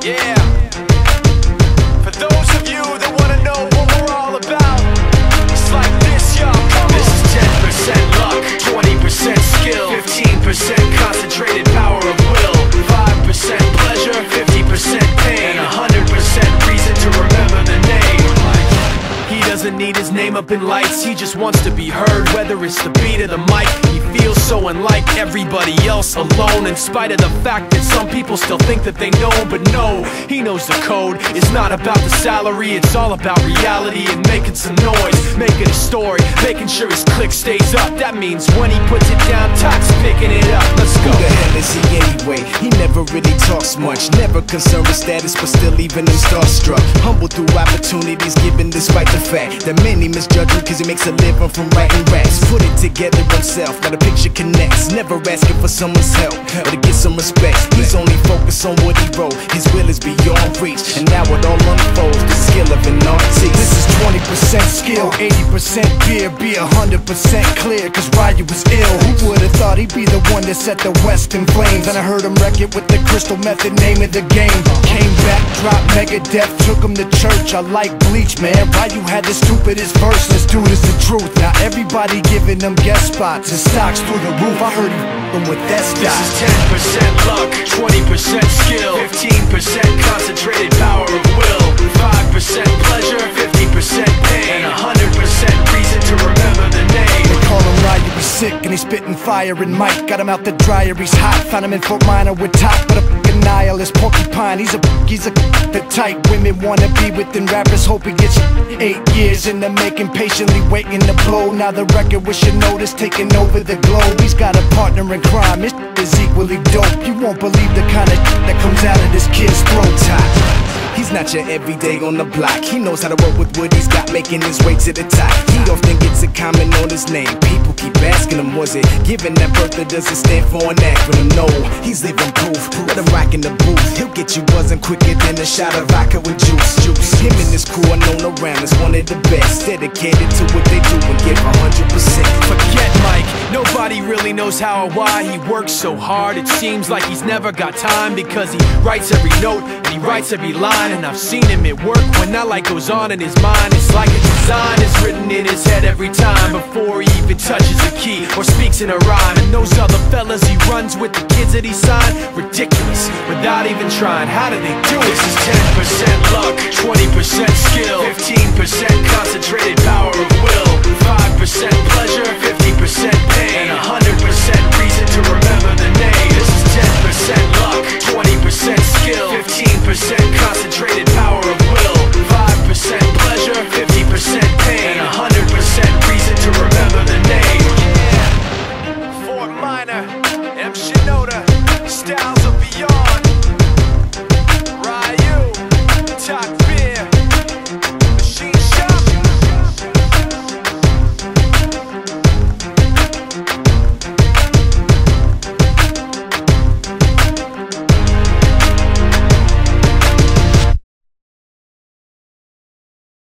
Yeah. For those of you that wanna know what we're all about, it's like this, y'all. This is 10% luck, 20% skill, 15% concentrated power of will, 5% pleasure, 50% pain, and 100% reason to remember the name. He doesn't need his name up in lights, he just wants to be heard, whether it's the beat of the mic. He feels so unlike everybody else, alone, in spite of the fact that some people still think that they know. But no, he knows the code. It's not about the salary, it's all about reality and making some noise, making a story, making sure his click stays up. That means when he puts it down, Tox picking it up. Let's go. Who the hell is he anyway? He never really talks much, never concerned with status, but still leaving him starstruck. Humble through opportunities given despite the fact that many misjudge him cause he makes a living from writing raps. Put it together himself, now the picture connects, never asking for someone's help or to get some respect. He's only focused on what he wrote, his will is beyond reach, and now it all unfolds, the skill of an artist. This is 20% skill, 80% fear, be 100% clear, cause Ryu was ill. Who would've thought he'd be the one that set the West in flames? And I heard him wreck it with the crystal method, name of the game. Came back, dropped Megadeth, took him to church. I like Bleach, man, Ryu had the stupidest verse, this dude is the truth. Now everybody giving them guest spots and stocks through the roof. I heard him with that stock. This is 10% luck, 20% skill, 15% concentrated power of will, 5% pleasure, 50% pain, and 100% reason to remember the name. They call him Ryu, he's sick and he's spitting fire. And Mike got him out the dryer, he's hot. Found him in Fort Minor with top, but a fucking nihilist porcupine. He's the type women wanna be with, and rappers hope he gets 8 years in the making, patiently waiting to blow. Now the record with your notice taking over the globe. He's got a partner in crime, his is equally dope. You won't believe the kind of that comes out of this kid's throat. He's not your everyday on the block. He knows how to work with what he's got, making his way to the top. He often gets a comment on his name. People keep asking him, was it given that birth or does it stand for an acronym? No, he's living proof. Let him rock in the booth. He'll get you buzzing quicker than a shot of vodka with juice. Him and his crew are known around as one of the best, dedicated to what they do and give 100%. Forget Mike, nobody really knows how or why he works so hard. It seems like he's never got time, because he writes every note and he writes every line. And I've seen him at work when that light goes on in his mind. It's like a design is written in his head every time, before he even touches a key or speaks in a rhyme. And those other fellas he runs with, the kids that he signed, ridiculous, without even trying. How do they do it? This is 10% luck, 20% skill, 15% concentrated power of will, 5% pleasure, 50% pain, and 100%